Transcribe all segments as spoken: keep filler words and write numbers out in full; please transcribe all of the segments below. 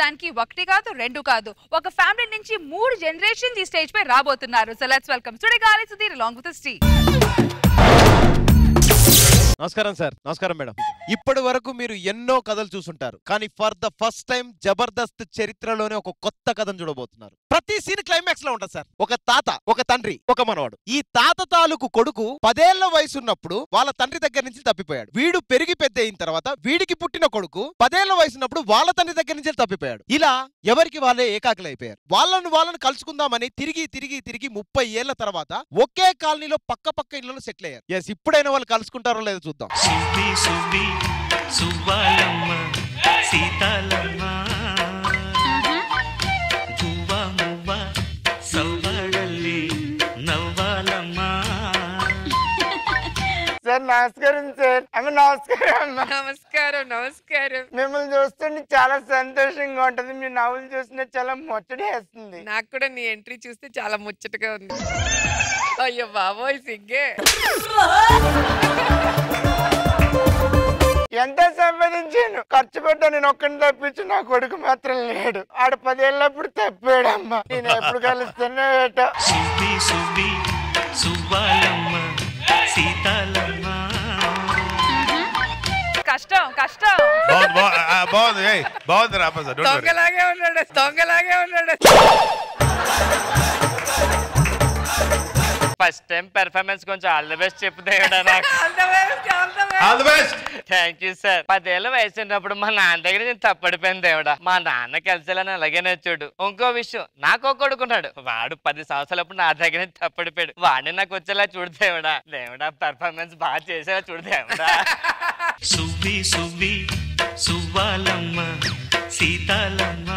చెప్పడానికి ఒకటి కాదు రెండు కాదు ఒక ఫ్యామిలీ నుంచి మూడు జనరేషన్స్ ఈ స్టేజ్ పై రాబోతున్నారు. So let's welcome Sudigali Sudheer along with Steve. నమస్కారం సార్. నమస్కారం మేడం. ఇప్పటి వరకు మీరు ఎన్నో కథలు చూసుంటారు, కానీ for the first time Jabardasth చరిత్రలోనే ఒక కొత్త కథను చూడబోతున్నారు. ప్రతి సీన్ క్లైమాక్స్ లో ఉంటుంది సార్. ఒక తాత, ఒక తండ్రి, ఒక మనవాడు. ఈ తాత తాలూకు కొడుకు పదేళ్ల వయసు ఉన్నప్పుడు వాళ్ళ తండ్రి దగ్గర నుంచి తప్పిపోయాడు. వీడు పెరిగి పెద్ద అయిన తర్వాత వీడికి పుట్టిన కొడుకు పదేళ్ల వయసు ఉన్నప్పుడు వాళ్ళ తండ్రి దగ్గర నుంచి తప్పిపోయాడు. ఇలా ఎవరికి వాళ్ళే ఏకాకులు అయిపోయారు. వాళ్ళను వాళ్ళని కలుసుకుందామని తిరిగి తిరిగి తిరిగి ముప్పై ఏళ్ల తర్వాత ఒకే కాలనీలో పక్క పక్క ఇళ్లలో సెటిల్ అయ్యారు. ఎస్, ఇప్పుడైనా వాళ్ళు కలుసుకుంటారో లేదో చూద్దాం. సువ్వాలమ్మ సీతాలమ్మ గువ్వా మువ్వ సవ్వడల్లి నవ్వాలమ్మ. సార్ నమస్కారం సార్. అమ్మ నమస్కారం. నమస్కారం నమస్కారం. మిమ్మల్ని చూస్తుంటే చాలా సంతోషంగా ఉంటది. మీ నవ్వులు చూస్తుంటే చాలా ముచ్చటేస్తుంది. నాకు కూడా నీ ఎంట్రీ చూస్తే చాలా ముచ్చటగా ఉంది. అయ్యో బాబోయ్ సిగ్గే. ఎంత సంపాదించాను, ఖర్చు పెట్టా, నేను ఒక్కడిని తప్పించి నా కొడుకు మాత్రం లేడు. ఆడ పదేళ్ళప్పుడు తప్పాడమ్మా. నేను ఎప్పుడు కలుస్తున్నా ఏటో. సువ్వి సువ్వి సువ్వాలమ్మ సీతాలమ్మ. కష్టం కష్టం. బాగుంది బాగుంది రా. దొంగలాగే ఉన్నాడు దొంగలాగే ఉన్నాడు. ఫస్ట్ టైం పెర్ఫార్మెన్స్ కొంచెం ఆల్ ది బెస్ట్ చెప్తే థ్యాంక్ యూ సార్. పదేళ్ళ వయసు ఉన్నప్పుడు మా నాన్న దగ్గర నేను తప్పడిపోయాను దేవుడా. మా నాన్న కలిసేలని అలాగే నచ్చాడు. ఇంకో విషయం, నాకు కొడుకున్నాడు. వాడు పది సంవత్సరాలప్పుడు నా దగ్గర తప్పడిపోయాడు. వాడిని నాకు వచ్చేలా చూడు దేవుడా. దేవుడా పెర్ఫార్మెన్స్ బాగా చేసేలా చూడు దేవుడా. సువ్వి సువ్వి సువ్వాలమ్మ సీతాలమ్మ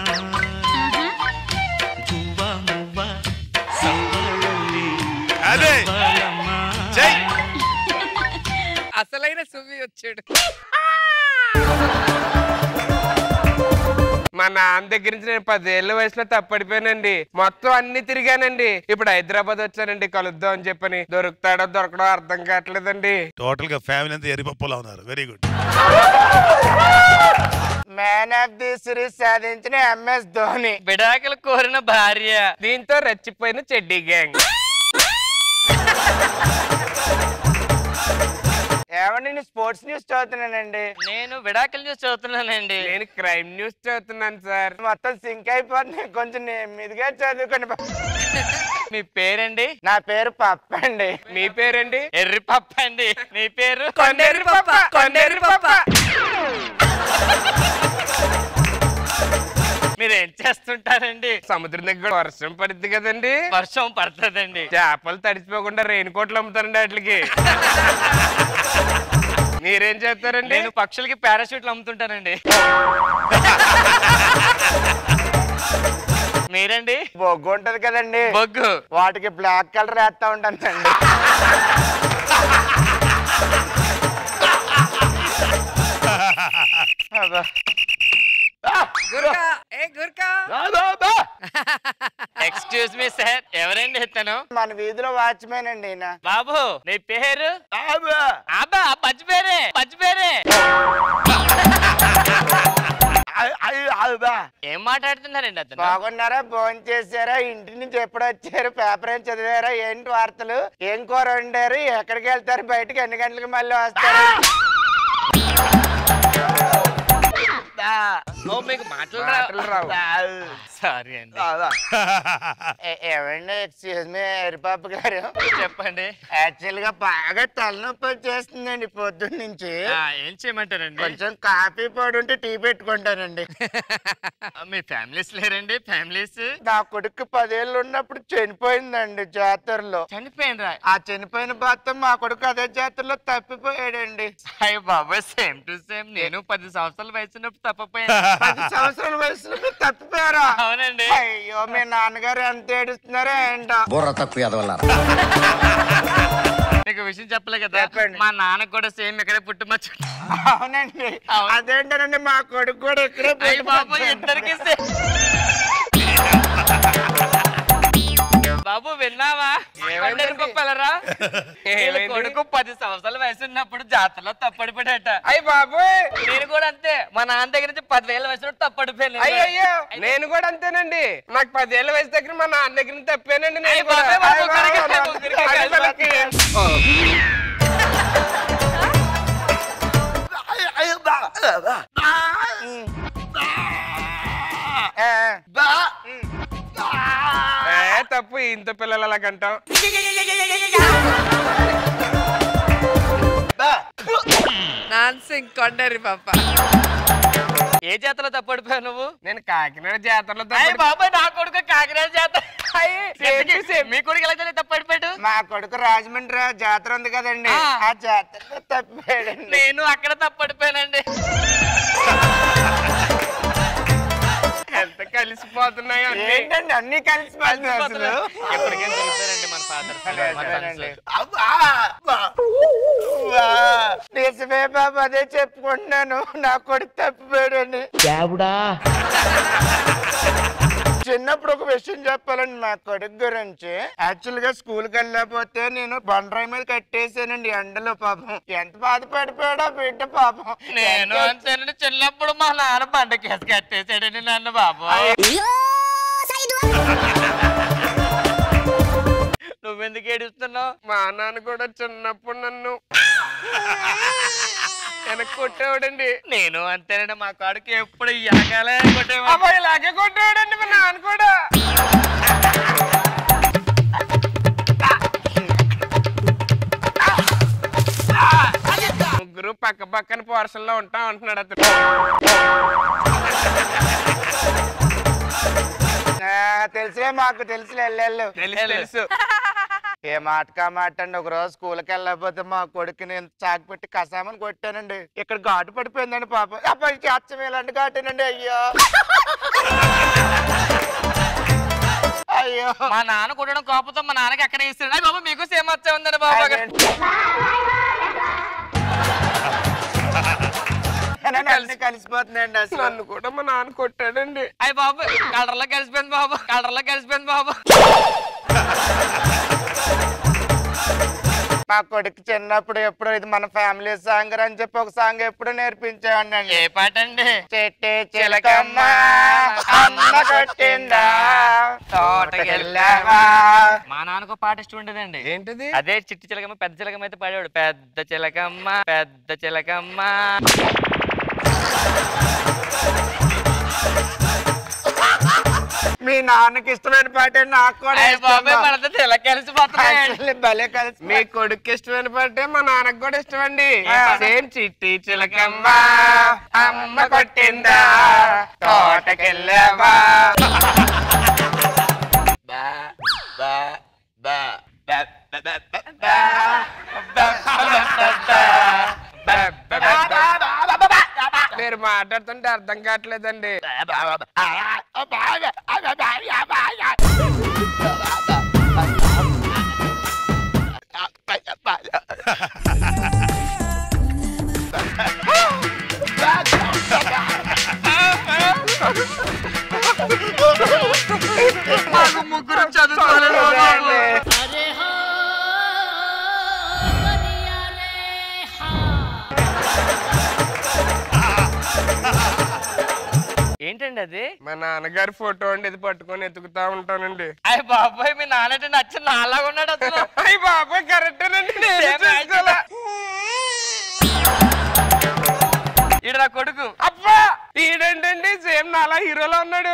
గువ్వా మువ్వ సవ్వడల్లి నవ్వాలమ్మ. అసలైన సువ్వి వచ్చాడు. మా నాన్న దగ్గర నుంచి నేను పదేళ్ల వయసులో తప్పడిపోయానండి. మొత్తం అన్ని తిరిగానండి. ఇప్పుడు హైదరాబాద్ వచ్చానండి కలుద్దాం అని చెప్పని. దొరుకుతాడో దొరకడో అర్థం కావట్లేదండి. టోటల్ గా ఫ్యామిలీ అంతా ఎరిపప్పులా ఉన్నారు. Very good. Man of the series సాధించిన ఎంఎస్ ధోని. విడాకులు కోరిన భార్య. దీంతో రెచ్చిపోయిన చెడ్డీ గ్యాంగ్. ఏమండి, నేను స్పోర్ట్స్ న్యూస్ చదువుతున్నానండి. నేను విడాకులు న్యూస్ చదువుతున్నానండి. నేను క్రైమ్ న్యూస్ చదువుతున్నాను సార్. మొత్తం సింక్ అయిపోతుంది. కొంచెం మీదుగా చదువుకోండి. మీ పేరండి? నా పేరు పప్ప అండి. మీ పేరండి? ఎర్రి పప్ప అండి. మీ పేరు? కొండెర్రి పప్ప. కొండెర్రి పప్ప. మీరు ఏం చేస్తుంటారండి? సముద్రం దగ్గర వర్షం పడుద్ది కదండి. వర్షం పడుతుందండి. చేపలు తడిచిపోకుండా రెయిన్ కోట్లు అమ్ముతారండి వాటికి. మీరేం చేస్తారండి? నేను పక్షులకి పారాషూట్లు అమ్ముతుంటానండి. మీరండి? బొగ్గు ఉంటది కదండి, బొగ్గు. వాటికి బ్లాక్ కలర్ వేస్తా ఉంటానండి. ఎక్స్క్యూజ్ మీ సార్, ఎవరండి ఇతను? మన వీధిలో వాచ్మెన్ అండి. బాబు నీ పేరు? అబ్బా పచ్చి పేరే పచ్చి పేరే. ఏం మాట్లాడుతున్నారండి అతను? బాగున్నారా? భోజనం చేశారా? ఇంటి నుంచి ఎప్పుడు వచ్చారు? పేపర్ ఏం చదివారా? ఏంటి వార్తలు? ఏం కూర వండారు? ఎక్కడికి వెళ్తారు? బయటకి ఎన్ని గంటలకు మళ్ళీ వస్తారు? మీకు మాటలు రావు. సారీ అండి. ఏమండి, ఎక్స్క్యూజ్ మీ హరిపాప గారు, చెప్పండి. యాక్చువల్ గా బాగా తలనొప్పి వచ్చేస్తుందండి పొద్దున్న నుంచి. ఏం చేయమంటారండి? కొంచెం కాఫీ పొడి ఉంటే టీ పెట్టుకుంటానండి. మీ ఫ్యామిలీస్ లేరండి? ఫ్యామిలీస్? నా కొడుకు పదేళ్ళు ఉన్నప్పుడు చనిపోయిందండి జాతరలో. చనిపోయిందా? ఆ చనిపోయిన భర్త మా కొడుకు అదే జాతరలో తప్పిపోయాడండి. అయ్య బాబా, సేమ్ టు సేమ్. నేను పది సంవత్సరాల వయసు ఉన్నప్పుడు తప్పిపోయాను. పది సంవత్సరాల వయసులో మీరు తప్పిపోయారా? అవునండి. అయ్యో, మీ నాన్నగారు ఎంత ఏడుస్తున్నారో ఏంటో. బుర్ర తక్కువ ఎదవలారా. నీకు విషయం చెప్పలే కదా, మా నాన్న కూడా సేమ్ ఇక్కడే పుట్టుమచ్చ. అవునండి. అదేంటనండి, మా కొడుకు కూడా ఇక్కడే బాబు ఇద్దరికి. బాబు విన్నావా? కొండెరిపప్పులరా కొడుకు పది సంవత్సరాల వయసు ఉన్నప్పుడు జాతరలో తప్పడిపోయాట. అయ్యి బాబోయ్, నేను కూడా అంతే. మా నాన్న దగ్గర నుంచి పదివేల వయసు తప్పడిపోయాను. అయ్యో నేను కూడా అంతేనండి. నాకు పదేళ్ల వయసు దగ్గర మా నాన్న దగ్గర నుంచి తప్పానండి. నేను కూడా. తప్పు ఇంత పిల్లలు అలా కంటాం. నాన్సింగ్ కొండరి పాప. ఏ జాతరలో తప్పడిపోయావు నువ్వు? నేను కాకినాడ జాతరలో బాబాయ్ నా కొడుకు కాకినాడ జాతర. మీ కొడుకు ఎలా తప్పడిపోయాడు? మా కొడుకు రాజమండ్రి జాతర ఉంది కదండి, ఆ జాతరలో తప్పిపోయాడండి. నేను అక్కడ తప్పడిపోయానండి. ఎంత కలిసిపోతున్నాయో ఏంటండి అన్ని కలిసిపోతున్నాయి అసలు. ఎప్పటికైనా దొరుకుతారండి మన ఫాదర్. నిజమే బాబు, అదే చెప్పుకుంటున్నాను. నా కొడుకు తప్పిపోయాడని. చిన్నప్పుడు ఒక విషయం చెప్పాలండి మా కొడుకు గురించి. యాక్చువల్ గా స్కూల్ కి వెళ్ళకపోతే నేను బండరాయి మీద కట్టేసానండి ఎండలో. పాపం ఎంత బాధపడిపోయాడో బిడ్డ పాపం. నేను అంతేనండి. చిన్నప్పుడు మా నాన్న బండ కేసు కట్టేసాడండి నన్ను. బాబు నువ్వెందుకు ఏడుస్తున్నావు? మా నాన్న కూడా చిన్నప్పుడు నన్ను వెనక్కి కొట్టేవాడండి. నేను అంతేనండి. మా కాడికి ఎప్పుడు ఎనకాలే కొట్టేవాడు. అబ్బాయి ఇలాగే కొట్టేవాడండి మా నాన్న కూడా. ముగ్గురు పక్క పక్కన పోర్షన్లో ఉంటాం అంటున్నాడు అతను. తెలుసులే, మాకు తెలుసులే. వెళ్ళు తెలుసు తెలుసు. ఏ మాటకా మాట అండి. ఒక రోజు స్కూల్కి వెళ్ళకపోతే మా కొడుకుని చాకు పెట్టి కసామని కొట్టానండి. ఇక్కడ ఘాటు పడిపోయిందండి పాప. అబ్బాయి అచ్చం ఇలాంటి ఘాటేనండి. అయ్యో అయ్యో మా నాన్న కొట్టడం కోపంతో మా నాన్నకి ఎక్కడ ఇస్తాడు. అయ్యి బాబు మీకు సేమ్ వచ్చే ఉందండి బాబు. కలిసిపోతుందండి అసలు. నన్ను కూడా మా నాన్న కొట్టాడండి. అయ్యి బాబు కలర్లో కలిసిపోయింది బాబు. కలర్లో కలిసిపోయింది బాబు. మా కొడుకు చిన్నప్పుడు ఎప్పుడు ఇది మన ఫ్యామిలీ సాంగ్ అని చెప్పి ఒక సాంగ్ ఎప్పుడు నేర్పించేవాడిని. ఏ పాట అండి? చెట్టే చిలకమ్మ అమ్మ కొట్టిందా తోటకెళ్ళావా. మా నాన్నకు పాట ఇష్టం ఉండేదండి. ఏంటిది? అదే చిట్టి చిలకమ్మ పెద్ద చిలకమ్మ అయితే పాడేవాడు. పెద్ద చిలకమ్మ పెద్ద చిలకమ్మ. మీ నాన్నకి ఇష్టమైన పాట నాకు కూడా భలే కలిసి. మీ కొడుకు ఇష్టమైన పాటే మా నాన్నకు కూడా ఇష్టమండి. సేమ్ చిట్టి చిలకమ్మ అమ్మ కొట్టిందా తోటకెళ్ళావా. మీరు మాట్లాడుతుంటే అర్థం కావట్లేదండి. ముగ్గురు చదువుకోవాలి. ఏంటండి అది? మా నాన్నగారి ఫోటో అండి. ఇది పట్టుకొని ఎత్తుకుతా ఉంటానండి. అయ్య బాబాయ్ మీ నాన్న నచ్చి నాలాగా ఉన్నాడు అసలు. అయ్య బాబాయ్ కరెక్టేనండి. ఈడు నా కొడుకు. అబ్బా ఈడేంటండి సేమ్ నాలా హీరోలో ఉన్నాడు.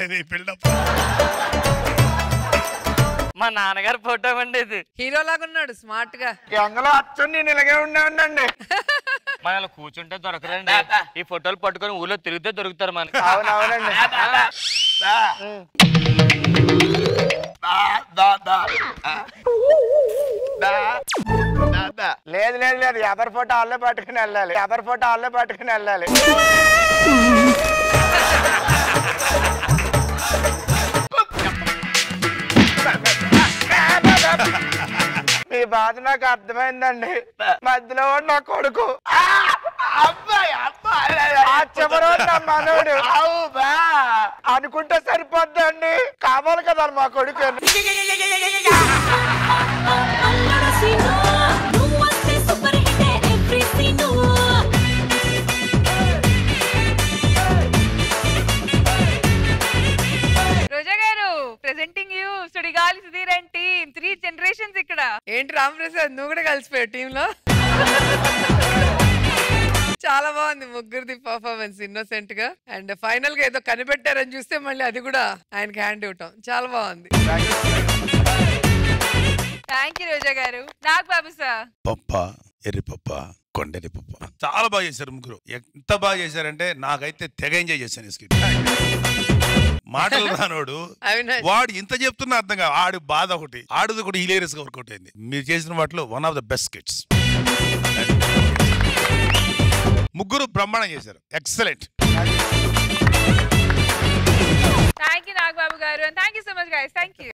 మా నాన్నగారి ఫోటో అండి ఇది. హీరో లాగా ఉన్నాడు స్మార్ట్ గా. ఎంగలో అచ్చు నేను ఇలాగే ఉండేవాడినండి. మనల్ని కూర్చుంటే దొరకరండి. ఈ ఫోటోలు పట్టుకొని ఊళ్ళో తిరిగితే దొరుకుతారు మనకి. అవునవునండి. లేదు లేదు లేదు ఎవరి ఫోటో వాళ్ళే పట్టుకుని వెళ్ళాలి. ఎవరి ఫోటో వాళ్ళే పట్టుకుని వెళ్ళాలి. మీ బాధ నాకు అర్థమైందండి. మధ్యలో నా కొడుకు నా మనోడు అనుకుంటే సరిపోద్దండి. కావాలి కదా మా కొడుకు. Roja garu presenting you Sudigali Sudheer and team three generations ఇక్కడ. ఏంటి రామప్రసాద్ నువ్వు కూడా కలిసిపోయావు టీమ్ లో? చాలా బాగుంది ముగ్గురిది పర్ఫార్మెన్స్ ఇన్నోసెంట్ గా. అండ్ ఫైనల్ గా ఏదో కనిపెట్టారని చూస్తే మళ్ళీ అది కూడా ఆయనకి హ్యాండ్ ఇవ్వటం చాలా బాగుంది. Thank you Roja garu. Nag Babu sir. పప్ప ఎర్రి పప్ప కొండెరి పప్ప చాలా బాగా చేశారు ముగ్గురు. ఎంత బాగా చేశారంటే నాకైతే తెగ ఎంజాయ్ చేశాను స్కిట్. మాటలు రానోడు అవినాష్ వాడు ఇంత చెప్తున్నా అర్థం కాదు. ఆడు బాధ ఒకటి, ఆడుది కూడా హిలేరియస్ గా వర్కౌట్ అయింది. మీరు చేసిన వాటిలో one of the best skits. ముగ్గురు బ్రహ్మాండం చేశారు. Excellent. Thank you Nag Babu garu. And thank you so much guys. Thank you.